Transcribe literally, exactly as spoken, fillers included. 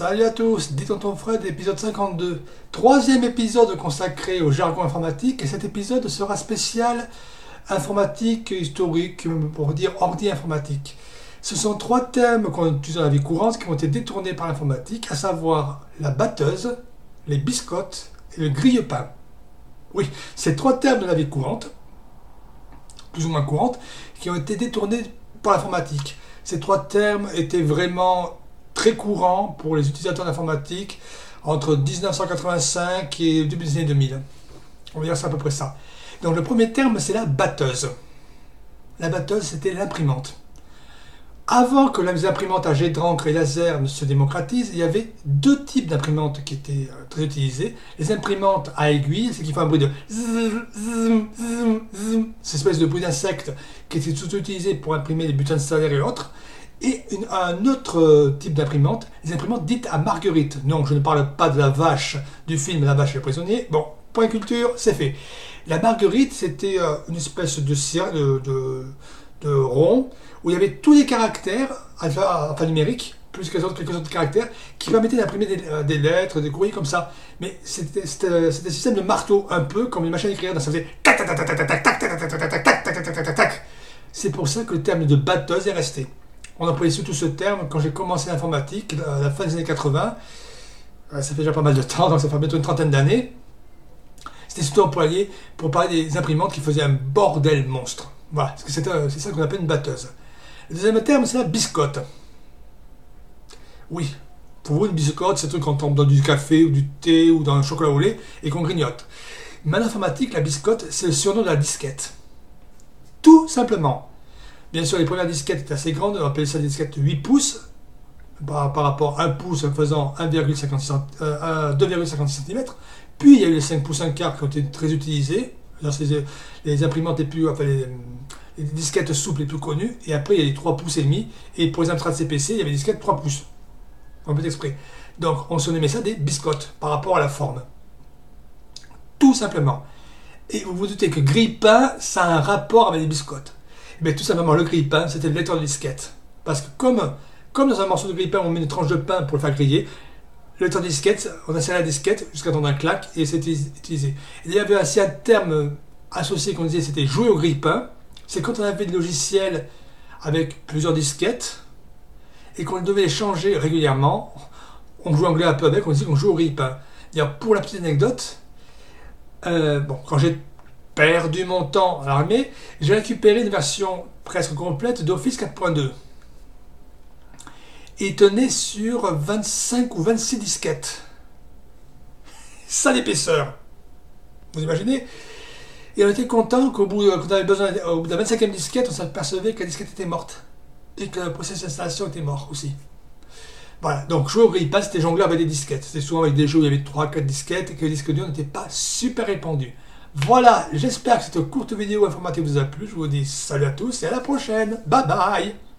Salut à tous, dit Tonton Fred, épisode cinquante-deux. Troisième épisode consacré au jargon informatique, et cet épisode sera spécial informatique historique, pour dire ordi informatique. Ce sont trois termes qu'on utilise dans la vie courante qui ont été détournés par l'informatique, à savoir la batteuse, les biscottes et le grille-pain. Oui, ces trois termes de la vie courante, plus ou moins courante, qui ont été détournés par l'informatique. Ces trois termes étaient vraiment très courants pour les utilisateurs d'informatique entre dix-neuf cent quatre-vingt-cinq et début des années deux mille. On va dire c'est à peu près ça. Donc le premier terme, c'est la batteuse. La batteuse, c'était l'imprimante. Avant que les imprimantes à jet d'encre et laser ne se démocratisent, il y avait deux types d'imprimantes qui étaient euh, très utilisées. Les imprimantes à aiguille, c'est qui font un bruit de zoom, zoom, zoom, zoom, cette espèce de bruit d'insecte qui était surtout utilisé pour imprimer les bulletins de salaire et autres. Et une, un autre euh, type d'imprimante, les imprimantes dites à marguerite. Non, je ne parle pas de la vache du film La vache et le prisonnier. Bon, point culture, c'est fait. La marguerite, c'était euh, une espèce de, de, de, de rond où il y avait tous les caractères alphanumériques, plus que quelques autres caractères, qui permettaient d'imprimer des, euh, des lettres, des courriers comme ça. Mais c'était un système de marteau, un peu comme une machine à écrire, ça faisait tac tac tac tac tac tac tac tac tac tac tac tac tac tac. C'est pour ça que le terme de batteuse est resté. On employait surtout ce terme quand j'ai commencé l'informatique, à la fin des années quatre-vingts. Ça fait déjà pas mal de temps, donc ça fait bientôt une trentaine d'années. C'était surtout employé pour parler des imprimantes qui faisaient un bordel monstre. Voilà, parce que c'est ça qu'on appelle une batteuse. Le deuxième terme, c'est la biscotte. Oui, pour vous, une biscotte, c'est un truc qu'on tombe dans du café ou du thé ou dans un chocolat au lait et qu'on grignote. Mais en informatique, la biscotte, c'est le surnom de la disquette. Tout simplement. Bien sûr, les premières disquettes étaient assez grandes, on appelait ça des disquettes huit pouces, par, par rapport à un pouce faisant deux virgule cinquante-six centimètres. Puis il y a eu les cinq pouces un quart qui ont été très utilisés. Là, les, les imprimantes les plus, enfin les, les disquettes souples les plus connues. Et après, il y a les trois pouces et demi. Et pour les imprimantes C P C, il y avait des disquettes trois pouces. On peut exprès. Donc, on se nommait ça des biscottes par rapport à la forme. Tout simplement. Et vous vous doutez que grille-pain, ça a un rapport avec les biscottes. Mais tout simplement, le grille-pain, c'était le lecteur de disquette. Parce que comme, comme dans un morceau de grille-pain, on met une tranche de pain pour le faire griller, le lecteur de disquette, on insère la disquette jusqu'à temps d'un claque et c'était utilisé. Et il y avait aussi un terme associé qu'on disait, c'était jouer au grille-pain. C'est quand on avait des logiciels avec plusieurs disquettes et qu'on devait les changer régulièrement. On jouait anglais un peu avec, on disait qu'on jouait au grille-pain. D'ailleurs, pour la petite anecdote, euh, bon, quand j'ai perdu mon temps à l'armée, j'ai récupéré une version presque complète d'Office quatre point deux. Il tenait sur vingt-cinq ou vingt-six disquettes. Ça d'épaisseur. Vous imaginez? Et on était content qu'au bout, quand on avait besoin, au bout de la vingt-cinquième disquette, on s'apercevait que la disquette était morte. Et que le processus d'installation était mort aussi. Voilà, donc jouer au grille-pain, c'était jongler avec des disquettes. C'était souvent avec des jeux où il y avait trois à quatre disquettes et que les disques durs n'étaient pas super répandus. Voilà, j'espère que cette courte vidéo informatique vous a plu. Je vous dis salut à tous et à la prochaine. Bye bye.